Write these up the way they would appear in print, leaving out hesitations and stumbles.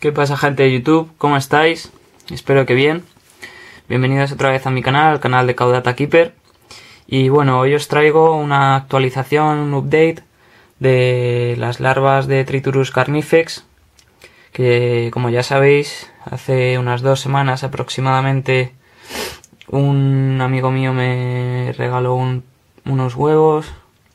¿Qué pasa, gente de YouTube? ¿Cómo estáis? Espero que bien. Bienvenidos otra vez a mi canal, al canal de Caudata Keeper. Y bueno, hoy os traigo una actualización, un update de las larvas de Triturus carnifex, que como ya sabéis, hace unas 2 semanas aproximadamente un amigo mío me regaló unos huevos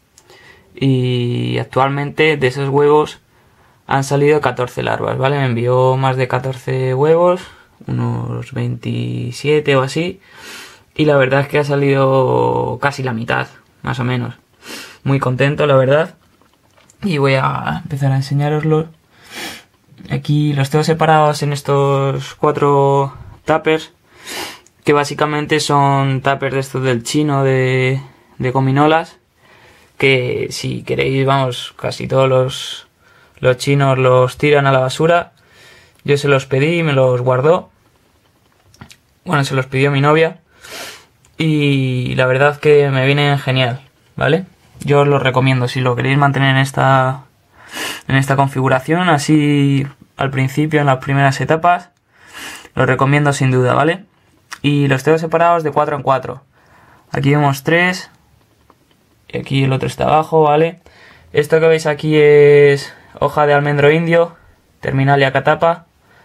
y actualmente de esos huevos han salido 14 larvas, ¿vale? Me envió más de 14 huevos, unos 27 o así, y la verdad es que ha salido casi la mitad, más o menos. Muy contento, la verdad. Y voy a empezar a enseñároslos. Aquí los tengo separados en estos 4 tuppers, que básicamente son tuppers de estos del chino de gominolas, que si queréis, vamos, casi todos los chinos los tiran a la basura. Yo se los pedí y me los guardó. Bueno, se los pidió mi novia y la verdad que me vienen genial, ¿vale? Yo os los recomiendo si lo queréis mantener en esta configuración, así al principio, en las primeras etapas, los recomiendo sin duda, ¿vale? Y los tengo separados de 4 en 4. Aquí vemos 3 y aquí el otro está abajo, ¿vale? Esto que veis aquí es hoja de almendro indio, Terminalia catapa,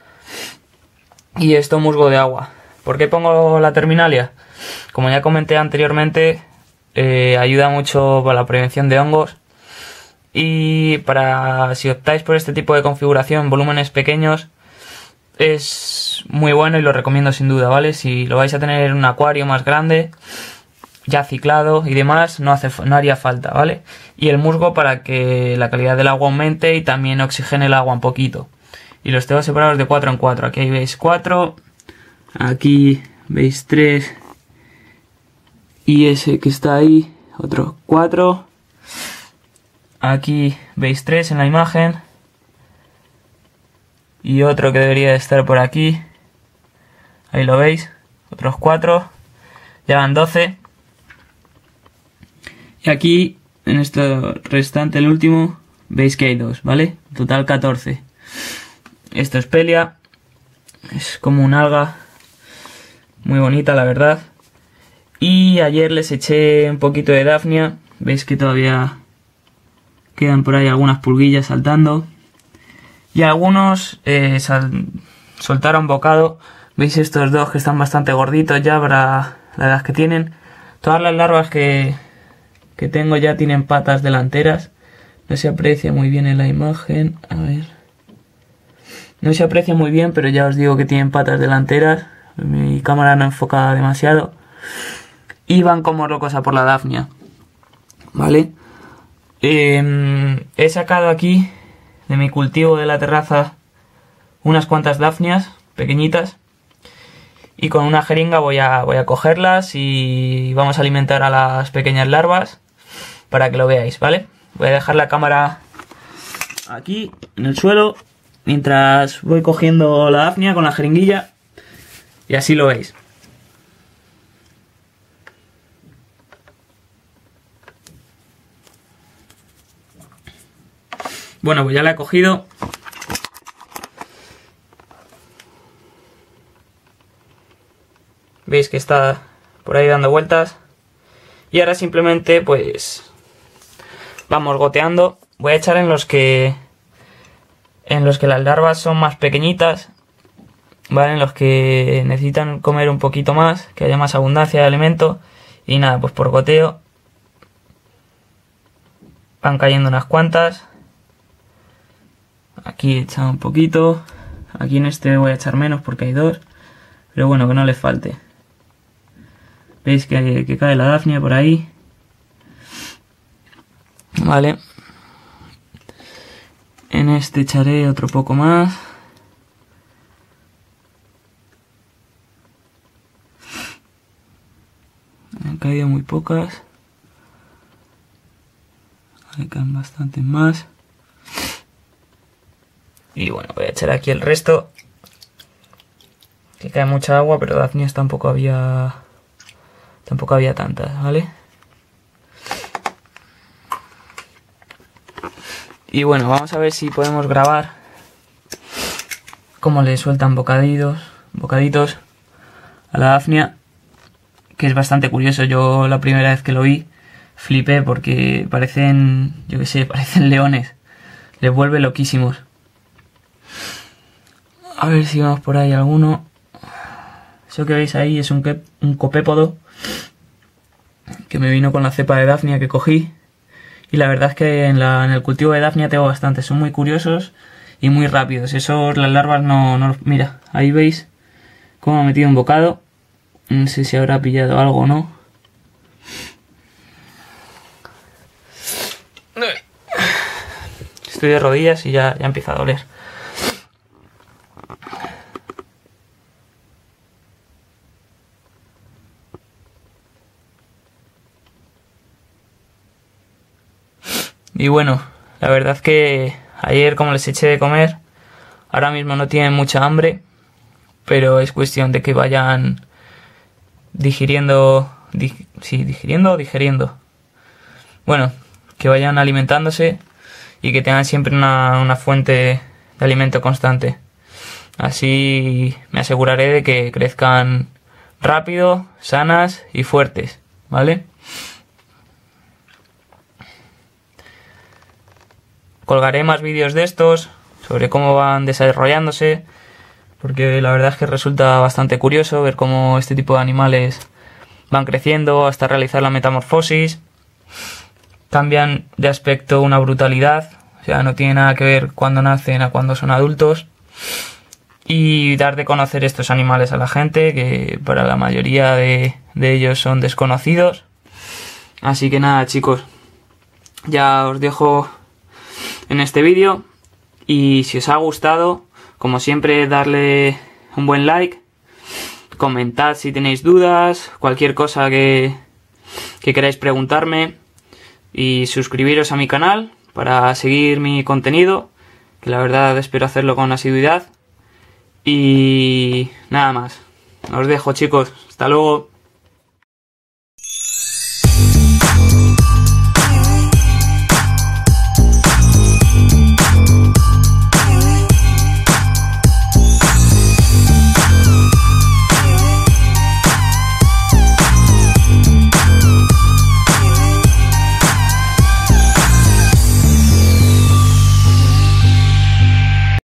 y esto musgo de agua. ¿Por qué pongo la Terminalia? Como ya comenté anteriormente, ayuda mucho para la prevención de hongos, y si optáis por este tipo de configuración, volúmenes pequeños, es muy bueno y lo recomiendo sin duda, ¿vale? Si lo vais a tener en un acuario más grande, ya ciclado y demás, no haría falta, ¿vale? Y el musgo para que la calidad del agua aumente y también oxigene el agua un poquito. Y los tengo separados de 4 en 4. Aquí veis 4, aquí veis 3 y ese que está ahí, otro 4. Aquí veis 3 en la imagen y otro que debería de estar por aquí. Ahí lo veis, otros 4, ya van 12. Y aquí, en este restante, el último, veis que hay 2, ¿vale? Total 14. Esto es Pelia, es como un alga, muy bonita la verdad. Y ayer les eché un poquito de Daphnia, veis que todavía quedan por ahí algunas pulguillas saltando. Y algunos soltaron bocado, veis estos 2 que están bastante gorditos ya para la edad que tienen. Todas las larvas que tengo ya tienen patas delanteras. No se aprecia muy bien en la imagen. A ver. No se aprecia muy bien, pero ya os digo que tienen patas delanteras. Mi cámara no enfoca demasiado. Y van como locos a por la Daphnia, ¿vale? He sacado aquí de mi cultivo de la terraza unas cuantas Daphnias pequeñitas. Y con una jeringa voy a cogerlas y vamos a alimentar a las pequeñas larvas para que lo veáis, ¿vale? Voy a dejar la cámara aquí en el suelo mientras voy cogiendo la Daphnia con la jeringuilla y así lo veis. Bueno, pues ya la he cogido. Veis que está por ahí dando vueltas. Y ahora simplemente pues vamos goteando. Voy a echar en los que las larvas son más pequeñitas, ¿vale? En los que necesitan comer un poquito más, que haya más abundancia de alimento. Y nada, pues por goteo van cayendo unas cuantas. Aquí he echado un poquito. Aquí en este voy a echar menos porque hay 2. Pero bueno, que no le falte. Veis que cae la Daphnia por ahí. Vale. En este echaré otro poco más. Han caído muy pocas. Ahí caen bastantes más. Y bueno, voy a echar aquí el resto. Que cae mucha agua, pero Daphnias tampoco había tantas, ¿vale? Y bueno, vamos a ver si podemos grabar cómo le sueltan bocaditos a la Daphnia, que es bastante curioso. Yo la primera vez que lo vi flipé porque parecen, yo qué sé, parecen leones. Les vuelve loquísimos. A ver si vemos por ahí alguno. Eso que veis ahí es un copépodo que me vino con la cepa de Daphnia que cogí. Y la verdad es que en el cultivo de Daphnia tengo bastantes. Son muy curiosos y muy rápidos. Esos, las larvas no... Mira, ahí veis cómo ha metido un bocado. No sé si habrá pillado algo o no. Estoy de rodillas y ya empieza a doler. Y bueno, la verdad que ayer, como les eché de comer, ahora mismo no tienen mucha hambre, pero es cuestión de que vayan digiriendo. Bueno, que vayan alimentándose y que tengan siempre una fuente de alimento constante. Así me aseguraré de que crezcan rápido, sanas y fuertes, ¿vale? Colgaré más vídeos de estos sobre cómo van desarrollándose, porque la verdad es que resulta bastante curioso ver cómo este tipo de animales van creciendo hasta realizar la metamorfosis. Cambian de aspecto una brutalidad, o sea, no tiene nada que ver cuando nacen a cuando son adultos. Y dar de conocer estos animales a la gente, que para la mayoría de ellos son desconocidos. Así que nada, chicos, ya os dejo en este vídeo, y si os ha gustado, como siempre, darle un buen like, comentad si tenéis dudas, cualquier cosa que queráis preguntarme, y suscribiros a mi canal para seguir mi contenido, que la verdad espero hacerlo con asiduidad. Y nada más, os dejo, chicos, hasta luego.